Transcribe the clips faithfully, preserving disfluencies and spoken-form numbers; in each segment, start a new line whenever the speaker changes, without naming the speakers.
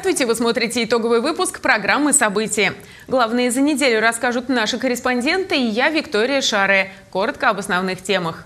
Здравствуйте! Вы смотрите итоговый выпуск программы «События». Главные за неделю расскажут наши корреспонденты и я, Виктория Шаре. Коротко об основных темах.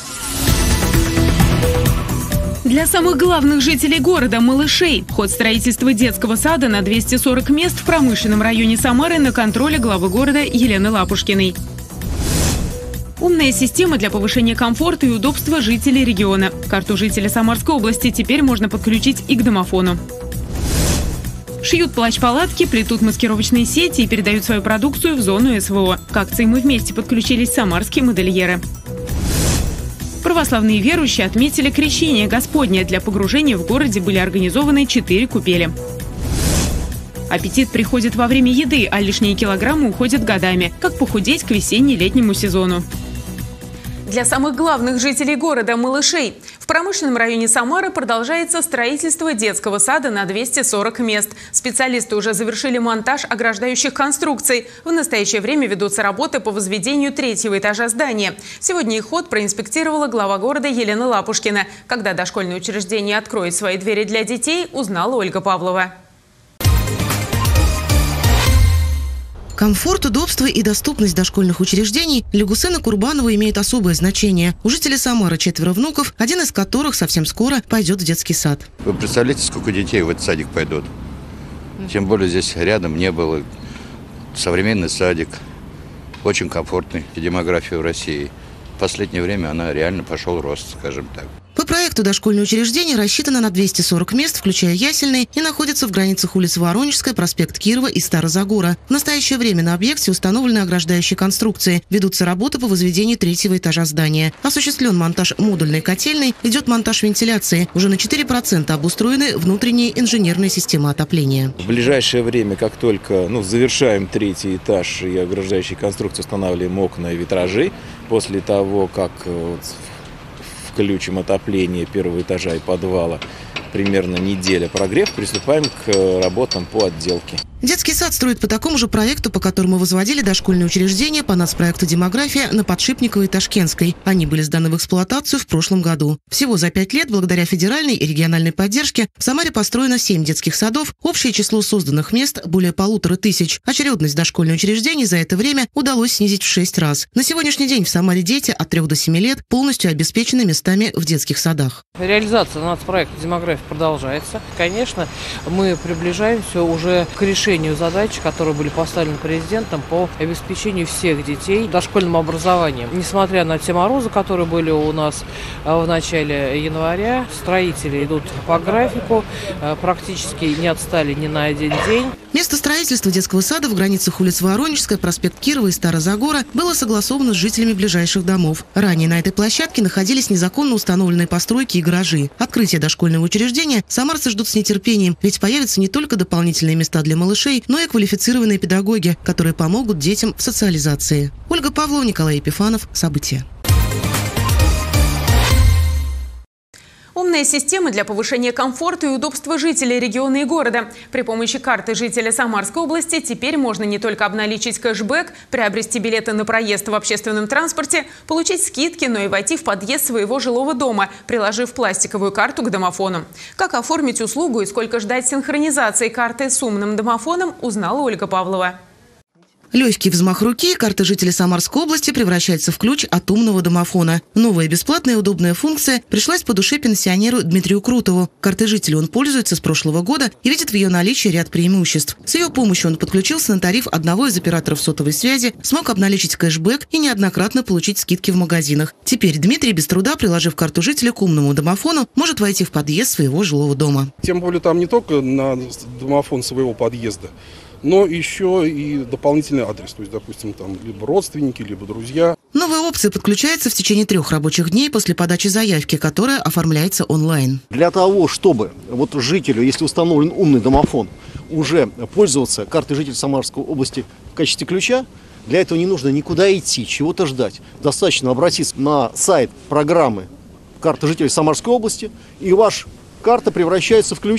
Для самых главных жителей города – малышей. Ход строительства детского сада на двести сорок мест в промышленном районе Самары на контроле главы города Елены Лапушкиной. Умная система для повышения комфорта и удобства жителей региона. Карту жителя Самарской области теперь можно подключить и к домофону. Шьют плащ-палатки, плетут маскировочные сети и передают свою продукцию в зону СВО. К акции «Мы вместе» подключились самарские модельеры. Православные верующие отметили крещение Господне. Для погружения в городе были организованы четыре купели. Аппетит приходит во время еды, а лишние килограммы уходят годами. Как похудеть к весенне-летнему сезону? Для самых главных жителей города – малышей. В промышленном районе Самары продолжается строительство детского сада на двести сорок мест. Специалисты уже завершили монтаж ограждающих конструкций. В настоящее время ведутся работы по возведению третьего этажа здания. Сегодня их ход проинспектировала глава города Елена Лапушкина. Когда дошкольное учреждение откроет свои двери для детей, узнала Ольга Павлова.
Комфорт, удобство и доступность дошкольных учреждений для Гусейна Курбанова имеют особое значение. У жителей Самары четверо внуков, один из которых совсем скоро пойдет в детский сад.
Вы представляете, сколько детей в этот садик пойдут? Тем более здесь рядом не было. Современный садик, очень комфортный. И демография в России. В последнее время она реально пошел рост, скажем так.
По проекту дошкольное учреждение рассчитано на двести сорок мест, включая ясельные, и находится в границах улиц Воронежская, проспект Кирова и Старозагора. В настоящее время на объекте установлены ограждающие конструкции. Ведутся работы по возведению третьего этажа здания. Осуществлен монтаж модульной котельной, идет монтаж вентиляции. Уже на четыре процента обустроены внутренние инженерные системы отопления.
В ближайшее время, как только ну, завершаем третий этаж и ограждающие конструкции, устанавливаем окна и витражи, после того, как вот, включим отопление первого этажа и подвала, примерно неделя прогрев, приступаем к работам по отделке.
Детский сад строят по такому же проекту, по которому возводили дошкольные учреждения по нацпроекту «Демография» на Подшипниковой и Ташкентской. Они были сданы в эксплуатацию в прошлом году. Всего за пять лет, благодаря федеральной и региональной поддержке, в Самаре построено семь детских садов, общее число созданных мест более полутора тысяч. Очередность дошкольных учреждений за это время удалось снизить в шесть раз. На сегодняшний день в Самаре дети от трех до семи лет полностью обеспечены местами в детских садах.
Реализация нацпроекта «Демография» продолжается. Конечно, мы приближаемся уже к решению задач, которые были поставлены президентом по обеспечению всех детей дошкольным образованием. Несмотря на те морозы, которые были у нас в начале января, строители идут по графику, практически не отстали ни на один день.
Место строительства детского сада в границах улиц Воронежская, проспект Кирова и Старозагора было согласовано с жителями ближайших домов. Ранее на этой площадке находились незаконно установленные постройки и гаражи. Открытие дошкольного учреждения самарцы ждут с нетерпением, ведь появятся не только дополнительные места для малышей, но и квалифицированные педагоги, которые помогут детям в социализации. Ольга Павлова, Николай Епифанов. События.
Умная система для повышения комфорта и удобства жителей региона и города. При помощи карты жителя Самарской области теперь можно не только обналичить кэшбэк, приобрести билеты на проезд в общественном транспорте, получить скидки, но и войти в подъезд своего жилого дома, приложив пластиковую карту к домофону. Как оформить услугу и сколько ждать синхронизации карты с умным домофоном, узнала Ольга Павлова.
Легкий взмах руки, карта жителя Самарской области превращается в ключ от умного домофона. Новая бесплатная и удобная функция пришлась по душе пенсионеру Дмитрию Крутову. Картой жителя он пользуется с прошлого года и видит в ее наличии ряд преимуществ. С ее помощью он подключился на тариф одного из операторов сотовой связи, смог обналичить кэшбэк и неоднократно получить скидки в магазинах. Теперь Дмитрий, без труда приложив карту жителя к умному домофону, может войти в подъезд своего жилого дома.
Тем более там не только на домофон своего подъезда, но еще и дополнительный адрес, то есть, допустим, там либо родственники, либо друзья.
Новая опция подключается в течение трех рабочих дней после подачи заявки, которая оформляется онлайн.
Для того, чтобы вот жителю, если установлен умный домофон, уже пользоваться картой жителя Самарской области в качестве ключа, для этого не нужно никуда идти, чего-то ждать. Достаточно обратиться на сайт программы «Карта жителей Самарской области», и ваша карта превращается в ключ.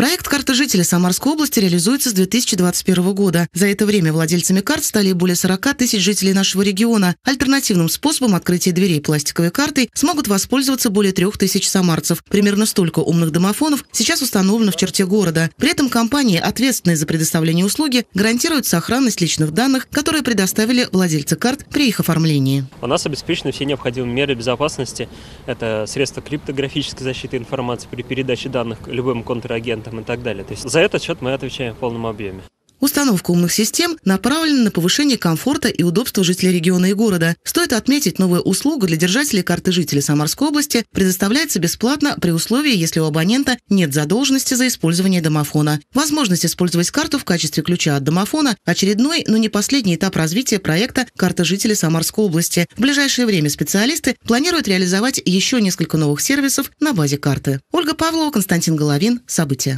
Проект «Карта жителя Самарской области» реализуется с две тысячи двадцать первого года. За это время владельцами карт стали более сорока тысяч жителей нашего региона. Альтернативным способом открытия дверей пластиковой картой смогут воспользоваться более трех тысяч самарцев. Примерно столько умных домофонов сейчас установлено в черте города. При этом компании, ответственные за предоставление услуги, гарантируют сохранность личных данных, которые предоставили владельцы карт при их оформлении.
У нас обеспечены все необходимые меры безопасности. Это средства криптографической защиты информации при передаче данных любым контрагентам и так далее. То есть за этот счет мы отвечаем в полном объеме.
Установка умных систем направлена на повышение комфорта и удобства жителей региона и города. Стоит отметить, новая услуга для держателей карты жителя Самарской области предоставляется бесплатно при условии, если у абонента нет задолженности за использование домофона. Возможность использовать карту в качестве ключа от домофона – очередной, но не последний этап развития проекта «Карта жителя Самарской области». В ближайшее время специалисты планируют реализовать еще несколько новых сервисов на базе карты. Ольга Павлова, Константин Головин. События.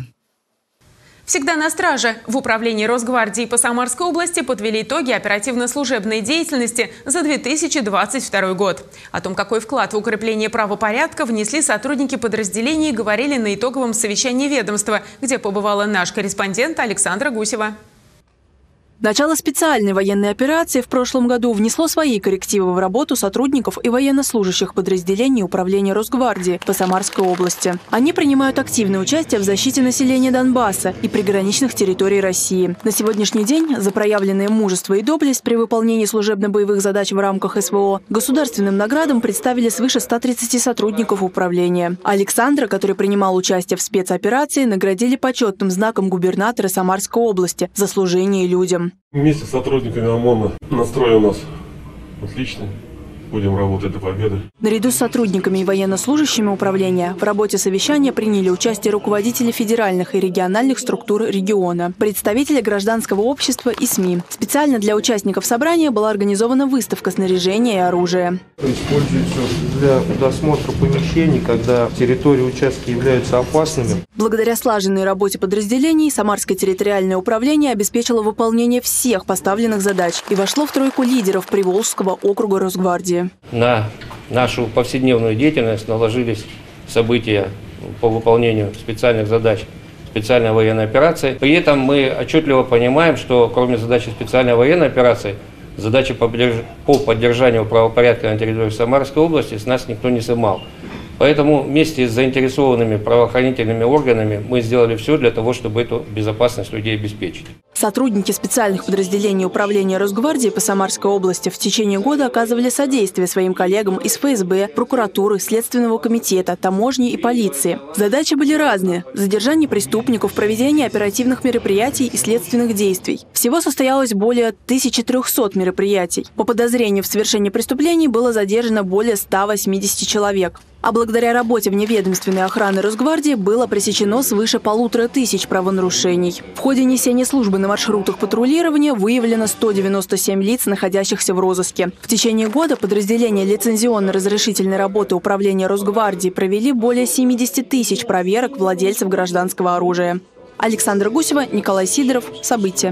Всегда на страже. В управлении Росгвардии по Самарской области подвели итоги оперативно-служебной деятельности за две тысячи двадцать второй год. О том, какой вклад в укрепление правопорядка внесли сотрудники подразделений, говорили на итоговом совещании ведомства, где побывала наш корреспондент Александра Гусева.
Начало специальной военной операции в прошлом году внесло свои коррективы в работу сотрудников и военнослужащих подразделений Управления Росгвардии по Самарской области. Они принимают активное участие в защите населения Донбасса и приграничных территорий России. На сегодняшний день за проявленное мужество и доблесть при выполнении служебно-боевых задач в рамках СВО государственным наградам представили свыше ста тридцати сотрудников управления. Александра, который принимал участие в спецоперации, наградили почетным знаком губернатора Самарской области за служение людям.
Вместе с сотрудниками ОМОНа настрой у нас отличный. Будем работать до победы.
Наряду с сотрудниками и военнослужащими управления в работе совещания приняли участие руководители федеральных и региональных структур региона, представители гражданского общества и СМИ. Специально для участников собрания была организована выставка снаряжения и оружия.
Используется для досмотра помещений, когда территории участка являются опасными.
Благодаря слаженной работе подразделений Самарское территориальное управление обеспечило выполнение всех поставленных задач и вошло в тройку лидеров Приволжского округа Росгвардии.
На нашу повседневную деятельность наложились события по выполнению специальных задач специальной военной операции. При этом мы отчетливо понимаем, что кроме задачи специальной военной операции, задачи по поддержанию правопорядка на территории Самарской области с нас никто не снимал. Поэтому вместе с заинтересованными правоохранительными органами мы сделали все для того, чтобы эту безопасность людей обеспечить.
Сотрудники специальных подразделений Управления Росгвардии по Самарской области в течение года оказывали содействие своим коллегам из ФСБ, прокуратуры, Следственного комитета, таможни и полиции. Задачи были разные – задержание преступников, проведение оперативных мероприятий и следственных действий. Всего состоялось более тысячи трёхсот мероприятий. По подозрению в совершении преступлений было задержано более ста восьмидесяти человек. А благодаря работе вневедомственной охраны Росгвардии было пресечено свыше полутора тысяч правонарушений. В ходе несения службы на маршрутах патрулирования выявлено сто девяносто семь лиц, находящихся в розыске. В течение года подразделения лицензионно-разрешительной работы Управления Росгвардии провели более семидесяти тысяч проверок владельцев гражданского оружия. Александра Гусева, Николай Сидоров. События.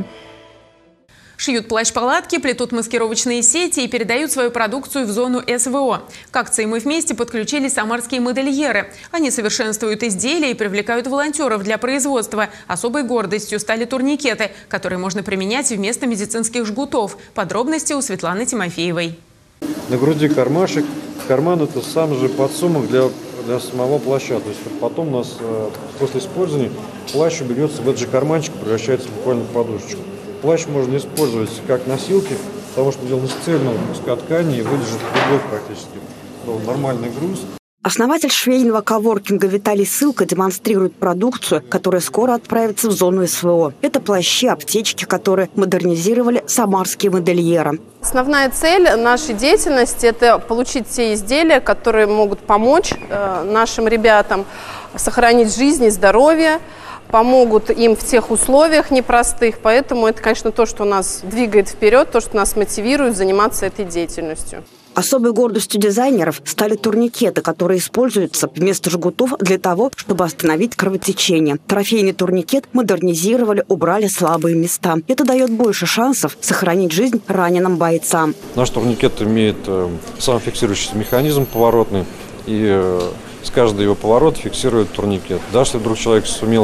Шьют плащ-палатки, плетут маскировочные сети и передают свою продукцию в зону СВО. К акции «Мы вместе» подключились самарские модельеры. Они совершенствуют изделия и привлекают волонтеров для производства. Особой гордостью стали турникеты, которые можно применять вместо медицинских жгутов. Подробности у Светланы Тимофеевой.
На груди кармашек. Карман – это сам же подсумок для, для самого плаща. То есть потом у нас после использования плащ уберется в этот же карманчик, превращается буквально в подушечку. Плащ можно использовать как носилки, потому что делан из цельного куска ткани и выдержит любой практически нормальный груз.
Основатель швейного коворкинга Виталий Сылка демонстрирует продукцию, которая скоро отправится в зону СВО. Это плащи, аптечки, которые модернизировали самарские модельеры.
Основная цель нашей деятельности – это получить те изделия, которые могут помочь э, нашим ребятам сохранить жизнь и здоровье, помогут им в тех условиях непростых. Поэтому это, конечно, то, что нас двигает вперед, то, что нас мотивирует заниматься этой деятельностью.
Особой гордостью дизайнеров стали турникеты, которые используются вместо жгутов для того, чтобы остановить кровотечение. Трофейный турникет модернизировали, убрали слабые места. Это дает больше шансов сохранить жизнь раненым бойцам.
Наш турникет имеет э, самофиксирующийся механизм поворотный, и э, с каждого его поворота фиксирует турникет. Даже если вдруг человек сумел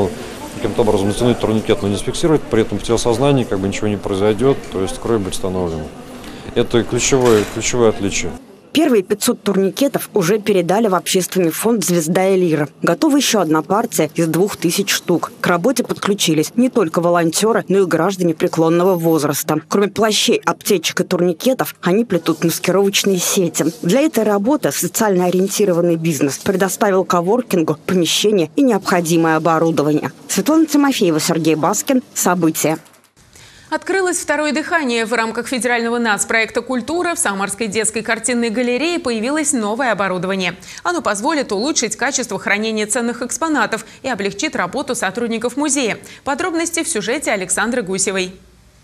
каким-то образом затянуть турникет, но не сфиксировать, при этом в телосознании как бы ничего не произойдет, то есть кровь будет установлена. Это ключевое, ключевое отличие.
Первые пятьсот турникетов уже передали в общественный фонд «Звезда Элира». Готова еще одна партия из двух тысяч штук. К работе подключились не только волонтеры, но и граждане преклонного возраста. Кроме плащей, аптечек и турникетов, они плетут маскировочные сети. Для этой работы социально ориентированный бизнес предоставил коворкингу помещение и необходимое оборудование. Светлана Тимофеева, Сергей Баскин. События.
Открылось второе дыхание. В рамках федерального нацпроекта «Культура» в Самарской детской картинной галерее появилось новое оборудование. Оно позволит улучшить качество хранения ценных экспонатов и облегчит работу сотрудников музея. Подробности в сюжете Александры Гусевой.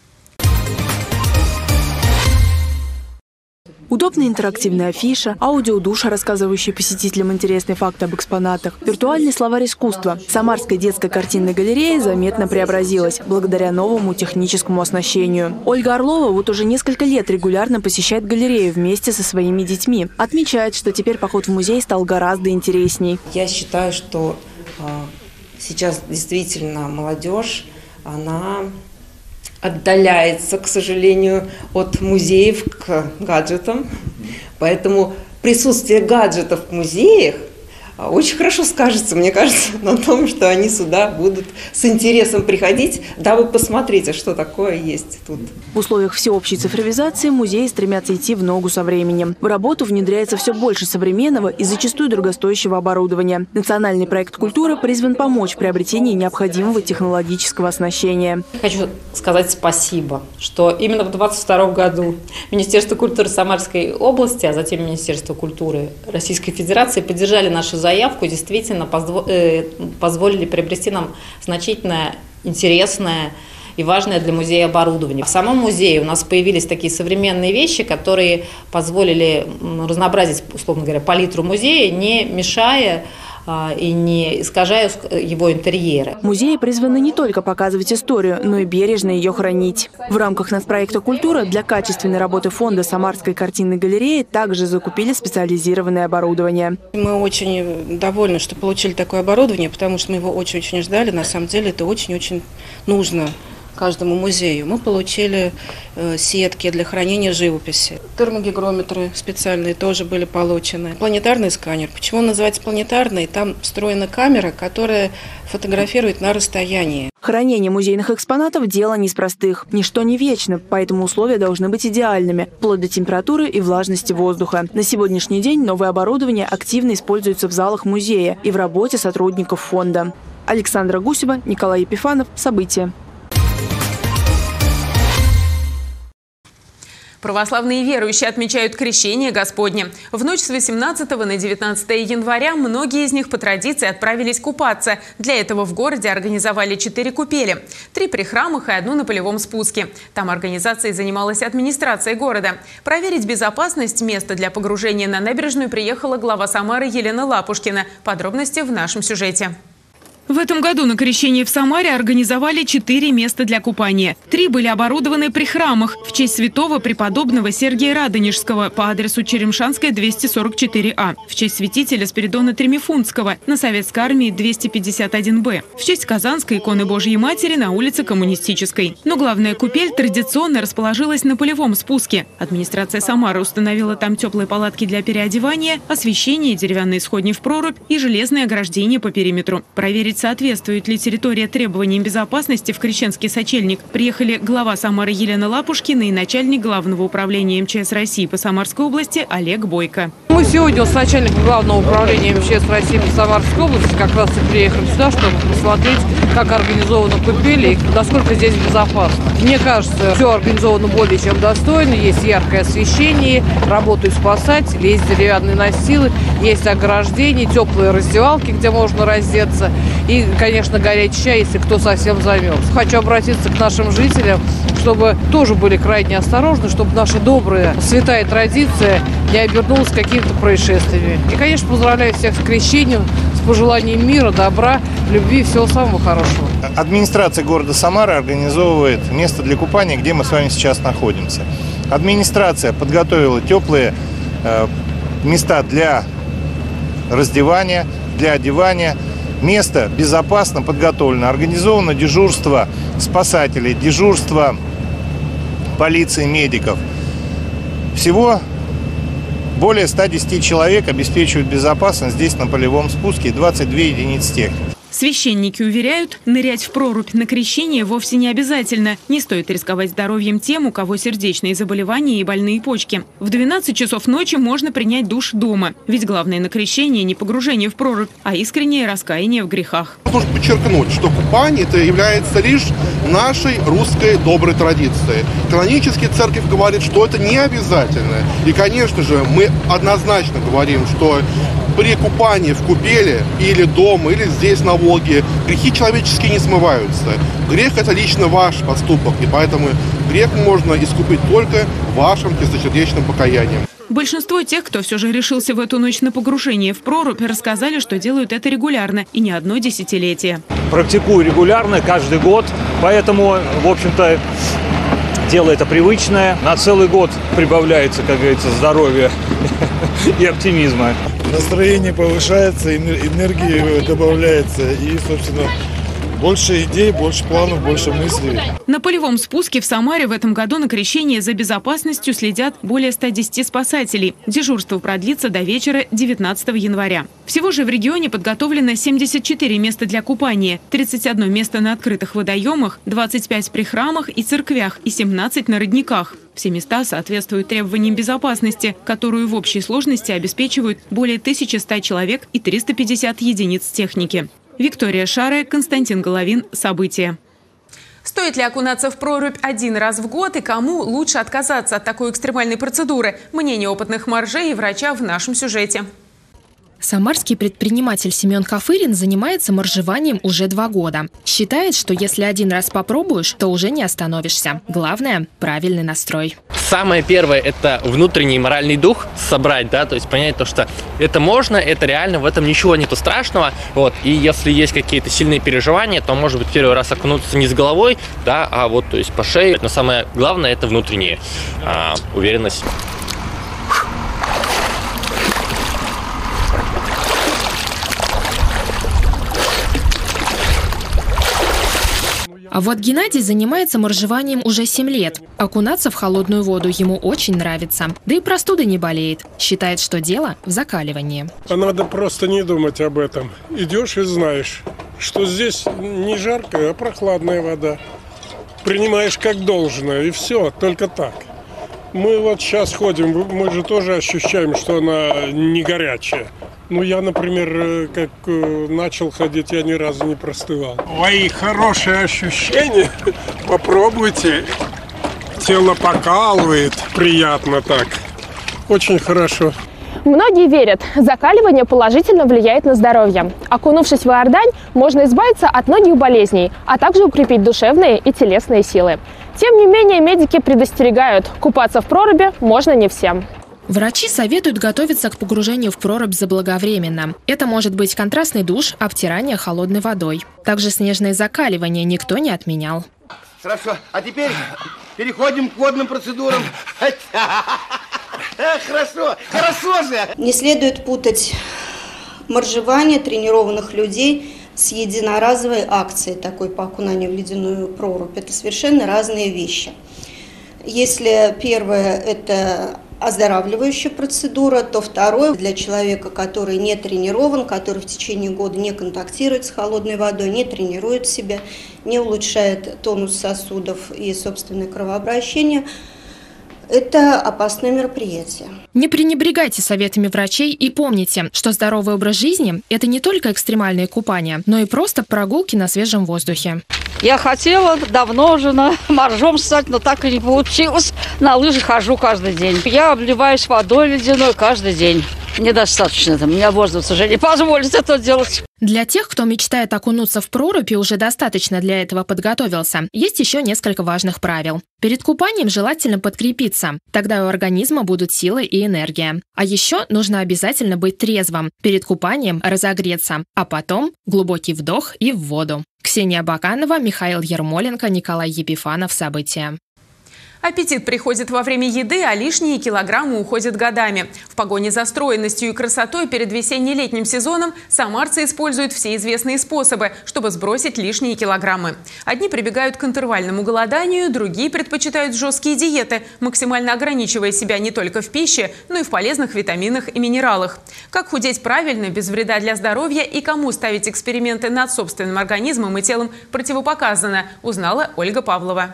Удобная интерактивная афиша, аудиодуша, рассказывающая посетителям интересные факты об экспонатах, виртуальный словарь искусства. Самарская детская картинная галерея заметно преобразилась благодаря новому техническому оснащению. Ольга Орлова вот уже несколько лет регулярно посещает галерею вместе со своими детьми. Отмечает, что теперь поход в музей стал гораздо интересней.
Я считаю, что э, сейчас действительно молодежь, она отдаляется, к сожалению, от музеев к гаджетам. Поэтому присутствие гаджетов в музеях очень хорошо скажется, мне кажется, на том, что они сюда будут с интересом приходить, дабы посмотреть, а что такое есть тут.
В условиях всеобщей цифровизации музеи стремятся идти в ногу со временем. В работу внедряется все больше современного и зачастую дорогостоящего оборудования. Национальный проект «Культура» призван помочь в приобретении необходимого технологического оснащения.
Хочу сказать спасибо, что именно в двадцать втором году Министерство культуры Самарской области, а затем Министерство культуры Российской Федерации поддержали наши заявки. Заявку действительно позволили приобрести нам значительное, интересное и важное для музея оборудование. В самом музее у нас появились такие современные вещи, которые позволили разнообразить, условно говоря, палитру музея, не мешая и не искажая его интерьеры.
Музеи призваны не только показывать историю, но и бережно ее хранить. В рамках нацпроекта «Культура» для качественной работы фонда Самарской картинной галереи также закупили специализированное оборудование.
Мы очень довольны, что получили такое оборудование, потому что мы его очень-очень ждали. На самом деле это очень-очень нужно каждому музею. Мы получили э, сетки для хранения живописи. Термогигрометры специальные тоже были получены. Планетарный сканер. Почему он называется планетарный? Там встроена камера, которая фотографирует на расстоянии.
Хранение музейных экспонатов – дело не из простых. Ничто не вечно, поэтому условия должны быть идеальными, вплоть до температуры и влажности воздуха. На сегодняшний день новое оборудование активно используется в залах музея и в работе сотрудников фонда. Александра Гусева, Николай Епифанов. События.
Православные верующие отмечают Крещение Господне. В ночь с восемнадцатого на девятнадцатое января многие из них по традиции отправились купаться. Для этого в городе организовали четыре купели. Три при храмах и одну на полевом спуске. Там организацией занималась администрация города. Проверить безопасность места для погружения на набережную приехала глава Самары Елена Лапушкина. Подробности в нашем сюжете. В этом году на Крещении в Самаре организовали четыре места для купания. Три были оборудованы при храмах в честь святого преподобного Сергия Радонежского по адресу Черемшанская, двести сорок четыре А, в честь святителя Спиридона Тремифунтского на Советской армии двести пятьдесят один Б, в честь Казанской иконы Божьей Матери на улице Коммунистической. Но главная купель традиционно расположилась на полевом спуске. Администрация Самары установила там теплые палатки для переодевания, освещение, деревянные сходни в прорубь и железное ограждение по периметру. Проверить, соответствует ли территория требованиям безопасности, в Крещенский сочельник приехали глава Самары Елена Лапушкина и начальник Главного управления эм че эс России по Самарской области Олег Бойко.
Мы сегодня с начальником Главного управления эм че эс России по Самарской области как раз и приехали сюда, чтобы посмотреть, как организованы купели и насколько здесь безопасно. Мне кажется, все организовано более чем достойно. Есть яркое освещение, работают спасатели, есть деревянные настилы, есть ограждение, теплые раздевалки, где можно раздеться. И, конечно, горячий чай, если кто совсем замерз. Хочу обратиться к нашим жителям, чтобы тоже были крайне осторожны, чтобы наша добрая, святая традиция не обернулась какими-то происшествиями. И, конечно, поздравляю всех с крещением, с пожеланием мира, добра, любви и всего самого хорошего.
Администрация города Самары организовывает место для купания, где мы с вами сейчас находимся. Администрация подготовила теплые э, места для раздевания, для одевания. Место безопасно подготовлено, организовано дежурство спасателей, дежурство полиции, медиков. Всего более ста десяти человек обеспечивают безопасность здесь на полевом спуске, двадцать две единицы техники.
Священники уверяют, нырять в прорубь на крещение вовсе не обязательно. Не стоит рисковать здоровьем тем, у кого сердечные заболевания и больные почки. В двенадцать часов ночи можно принять душ дома. Ведь главное на крещение не погружение в прорубь, а искреннее раскаяние в грехах.
Нужно подчеркнуть, что купание это является лишь нашей русской доброй традицией. Канонически церковь говорит, что это не обязательно. И, конечно же, мы однозначно говорим, что при купании в купели или дома, или здесь на Волге, грехи человеческие не смываются. Грех – это лично ваш поступок, и поэтому грех можно искупить только вашим чистосердечным покаянием.
Большинство тех, кто все же решился в эту ночь на погружение в прорубь, рассказали, что делают это регулярно и не одно десятилетие.
Практикую регулярно, каждый год, поэтому, в общем-то, дело это привычное. На целый год прибавляется, как говорится, здоровья и оптимизма.
Настроение повышается, энергии добавляется и, собственно, больше идей, больше планов, больше мыслей.
На полевом спуске в Самаре в этом году на крещение за безопасностью следят более ста десяти спасателей. Дежурство продлится до вечера девятнадцатого января. Всего же в регионе подготовлено семьдесят четыре места для купания, тридцать одно место на открытых водоемах, двадцать пять при храмах и церквях и семнадцать на родниках. Все места соответствуют требованиям безопасности, которую в общей сложности обеспечивают более тысячи ста человек и триста пятьдесят единиц техники. Виктория Шарая, Константин Головин. События.
Стоит ли окунаться в прорубь один раз в год и кому лучше отказаться от такой экстремальной процедуры? Мнение опытных моржей и врача в нашем сюжете.
Самарский предприниматель Семен Кафырин занимается моржеванием уже два года. Считает, что если один раз попробуешь, то уже не остановишься. Главное – правильный настрой.
Самое первое – это внутренний моральный дух собрать, да, то есть понять то, что это можно, это реально, в этом ничего нету страшного. Вот. И если есть какие-то сильные переживания, то, может быть, первый раз окунуться не с головой, да, а вот, то есть по шее. Но самое главное – это внутренняя а, уверенность.
А вот Геннадий занимается моржеванием уже семь лет. Окунаться в холодную воду ему очень нравится. Да и простуда не болеет. Считает, что дело в закаливании.
А надо просто не думать об этом. Идешь и знаешь, что здесь не жаркая, а прохладная вода. Принимаешь как должное, и все, только так. Мы вот сейчас ходим, мы же тоже ощущаем, что она не горячая. Ну, я, например, как начал ходить, я ни разу не простывал. Ой, хорошее ощущение. Попробуйте. Тело покалывает. Приятно так. Очень хорошо.
Многие верят, закаливание положительно влияет на здоровье. Окунувшись в Иордань, можно избавиться от многих болезней, а также укрепить душевные и телесные силы. Тем не менее, медики предостерегают, купаться в проруби можно не всем.
Врачи советуют готовиться к погружению в прорубь заблаговременно. Это может быть контрастный душ, обтирание холодной водой. Также снежное закаливание никто не отменял.
Хорошо, а теперь переходим к водным процедурам. Хорошо, хорошо же!
Не следует путать моржевание тренированных людей с единоразовой акцией, такой по окунанию в ледяную прорубь. Это совершенно разные вещи. Если первое – это оздоравливающая процедура, то второе для человека, который не тренирован, который в течение года не контактирует с холодной водой, не тренирует себя, не улучшает тонус сосудов и собственное кровообращение, это опасное мероприятие.
Не пренебрегайте советами врачей и помните, что здоровый образ жизни – это не только экстремальные купания, но и просто прогулки на свежем воздухе.
Я хотела давно уже на моржом стать, но так и не получилось. На лыжи хожу каждый день. Я обливаюсь водой ледяной каждый день. Недостаточно это. Меня возраст уже не позволит это делать.
Для тех, кто мечтает окунуться в прорубь и уже достаточно для этого подготовился, есть еще несколько важных правил. Перед купанием желательно подкрепиться. Тогда у организма будут силы и энергия. А еще нужно обязательно быть трезвым. Перед купанием разогреться, а потом глубокий вдох и в воду. Ксения Баканова, Михаил Ермоленко, Николай Епифанов. События.
Аппетит приходит во время еды, а лишние килограммы уходят годами. В погоне за стройностью и красотой перед весенне-летним сезоном самарцы используют все известные способы, чтобы сбросить лишние килограммы. Одни прибегают к интервальному голоданию, другие предпочитают жесткие диеты, максимально ограничивая себя не только в пище, но и в полезных витаминах и минералах. Как худеть правильно, без вреда для здоровья и кому ставить эксперименты над собственным организмом и телом противопоказано, узнала Ольга Павлова.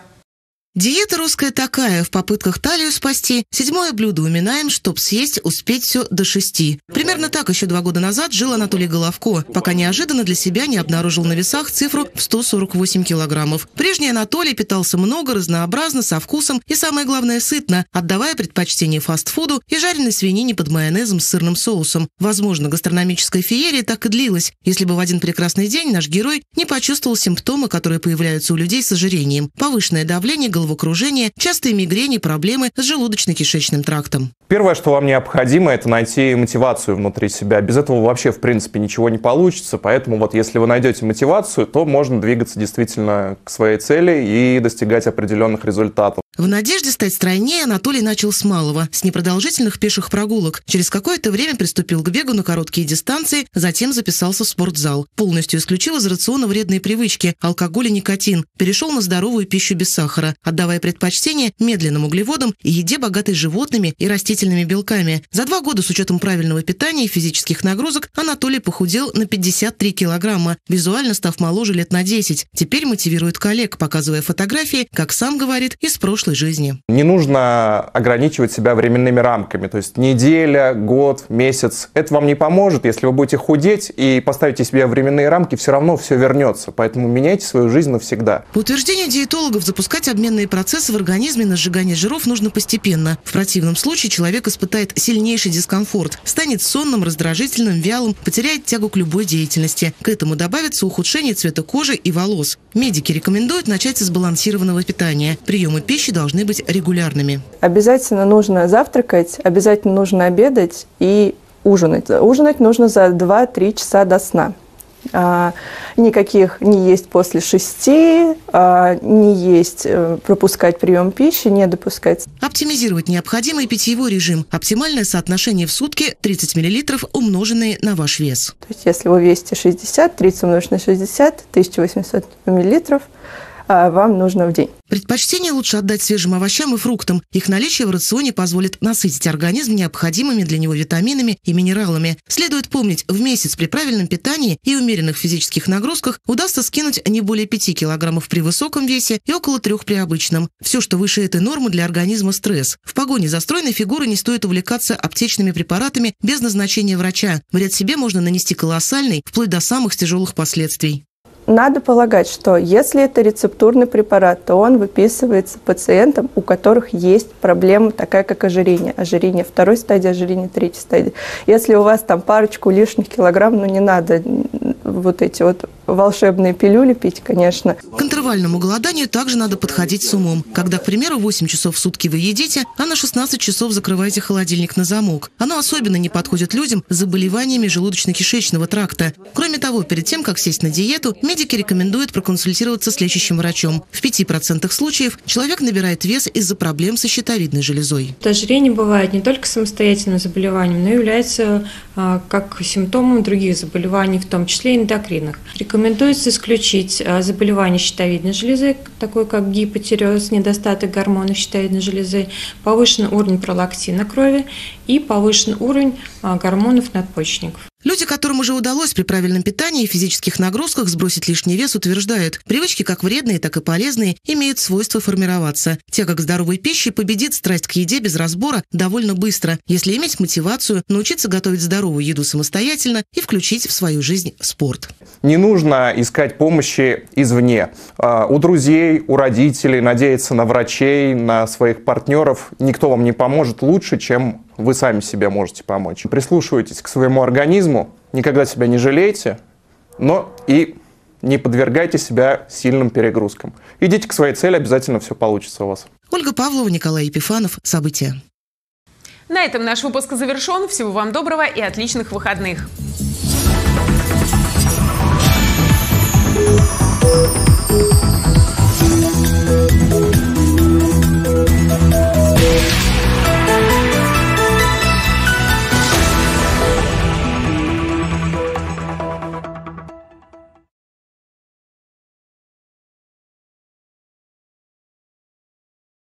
Диета русская такая, в попытках талию спасти. Седьмое блюдо уминаем, чтоб съесть, успеть все до шести. Примерно так еще два года назад жил Анатолий Головко, пока неожиданно для себя не обнаружил на весах цифру в сто сорок восемь килограммов. Прежний Анатолий питался много, разнообразно, со вкусом и, самое главное, сытно, отдавая предпочтение фастфуду и жареной свинине под майонезом с сырным соусом. Возможно, гастрономическая феерия так и длилась, если бы в один прекрасный день наш герой не почувствовал симптомы, которые появляются у людей с ожирением. Повышенное давление, головокружение, частые мигрени, проблемы с желудочно-кишечным трактом.
Первое, что вам необходимо, это найти мотивацию внутри себя. Без этого вообще, в принципе, ничего не получится. Поэтому вот если вы найдете мотивацию, то можно двигаться действительно к своей цели и достигать определенных результатов.
В надежде стать стройнее Анатолий начал с малого, с непродолжительных пеших прогулок. Через какое-то время приступил к бегу на короткие дистанции, затем записался в спортзал. Полностью исключил из рациона вредные привычки – алкоголь и никотин. Перешел на здоровую пищу без сахара, отдавая предпочтение медленным углеводам и еде, богатой животными и растительными белками. За два года с учетом правильного питания и физических нагрузок Анатолий похудел на пятьдесят три килограмма, визуально став моложе лет на десять. Теперь мотивирует коллег, показывая фотографии, как сам говорит, из прошлого жизни.
Не нужно ограничивать себя временными рамками, то есть неделя, год, месяц. Это вам не поможет. Если вы будете худеть и поставите себе временные рамки, все равно все вернется. Поэтому меняйте свою жизнь навсегда.
По утверждению диетологов, запускать обменные процессы в организме на сжигание жиров нужно постепенно. В противном случае человек испытает сильнейший дискомфорт, станет сонным, раздражительным, вялым, потеряет тягу к любой деятельности. К этому добавится ухудшение цвета кожи и волос. Медики рекомендуют начать с сбалансированного питания. Приемы пищи должны быть регулярными.
Обязательно нужно завтракать, обязательно нужно обедать и ужинать. Ужинать нужно за два-три часа до сна. А, никаких не есть после шести, а, не есть, пропускать прием пищи, не допускать.
Оптимизировать необходимый питьевой режим. Оптимальное соотношение в сутки тридцать миллилитров, умноженные на ваш вес.
То есть, если вы весите шестьдесят, тридцать умножить на шестьдесят, тысяча восемьсот миллилитров вам нужно в день.
Предпочтение лучше отдать свежим овощам и фруктам. Их наличие в рационе позволит насытить организм необходимыми для него витаминами и минералами. Следует помнить, в месяц при правильном питании и умеренных физических нагрузках удастся скинуть не более пяти килограммов при высоком весе и около трех при обычном. Все, что выше этой нормы, для организма стресс. В погоне за стройной фигурой не стоит увлекаться аптечными препаратами без назначения врача. Вред себе можно нанести колоссальный, вплоть до самых тяжелых последствий.
Надо полагать, что если это рецептурный препарат, то он выписывается пациентам, у которых есть проблема такая, как ожирение. Ожирение второй стадии, ожирение третьей стадии. Если у вас там парочку лишних килограмм, ну не надо вот эти вот волшебные пилюли пить, конечно.
К интервальному голоданию также надо подходить с умом. Когда, к примеру, восемь часов в сутки вы едите, а на шестнадцать часов закрываете холодильник на замок. Оно особенно не подходит людям с заболеваниями желудочно-кишечного тракта. Кроме того, перед тем, как сесть на диету, медики рекомендуют проконсультироваться с лечащим врачом. В пяти процентах случаев человек набирает вес из-за проблем со щитовидной железой.
Ожирение бывает не только самостоятельным заболеванием, но и является а, как симптомом других заболеваний, в том числе эндокринных. Рекомендуется исключить а, заболевания щитовидной железы, такое как гипотиреоз, недостаток гормонов щитовидной железы, повышенный уровень пролактина крови и повышенный уровень а, гормонов надпочечников.
Люди, которым уже удалось при правильном питании и физических нагрузках сбросить лишний вес, утверждают, привычки как вредные, так и полезные имеют свойство формироваться. Тяга к здоровой пище победит страсть к еде без разбора довольно быстро, если иметь мотивацию, научиться готовить здоровую еду самостоятельно и включить в свою жизнь спорт.
Не нужно искать помощи извне. У друзей, у родителей, надеяться на врачей, на своих партнеров. Никто вам не поможет лучше, чем вы сами себе можете помочь. Прислушивайтесь к своему организму, никогда себя не жалейте, но и не подвергайте себя сильным перегрузкам. Идите к своей цели, обязательно все получится у вас.
Ольга Павлова, Николай Епифанов. События.
На этом наш выпуск завершен. Всего вам доброго и отличных выходных.